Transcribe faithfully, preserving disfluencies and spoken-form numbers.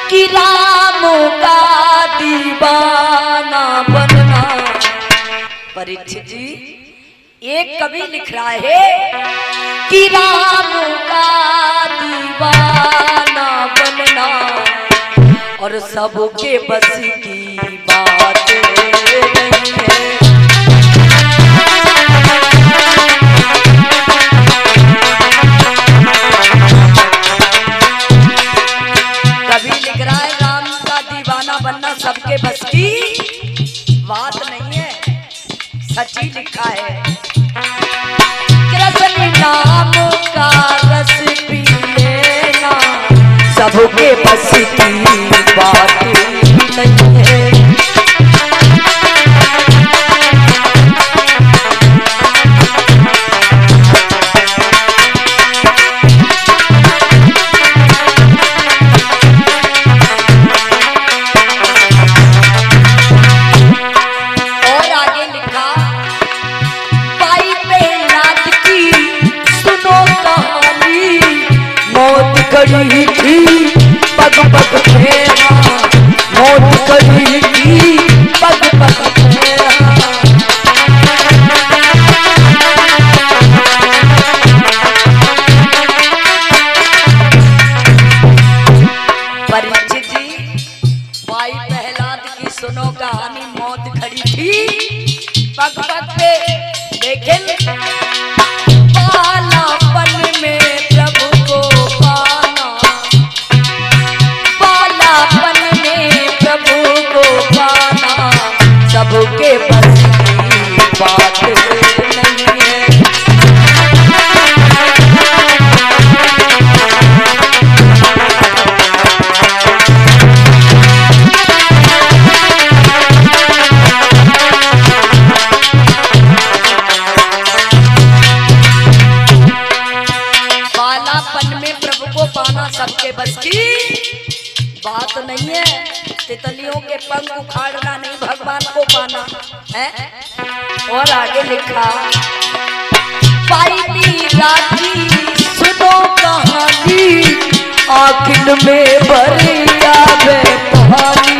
कि राम का दीवाना बनना। परीक्षित जी, एक कवि लिख रहा है कि राम का दीवाना बनना और सबके बस की बात नहीं है। कवि लिख रहा है राम का दीवाना बनना सबके बस की बात नहीं है, सच्ची लिखा है। कृष्ण नाम का रस पी लेना सबके बस की बात नहीं है। कड़ी थी पग पग फेरा, मौत कड़ी थी पग पग फेरा। परीक्षित जी, भाई प्रहलाद की सुनो कहानी। मौत खड़ी थी पग पग पे, लेकिन बालापन में प्रभु को पाना, बालापन में प्रभु को पाना सबके बस की बात नहीं है। सबके बस की बात नहीं है। तितलियों के पंख उखाड़ना नहीं भगवान को पाना है। और आगे लिखा, पाई राखी सुनो कहानी आखिर में भर जावे पानी।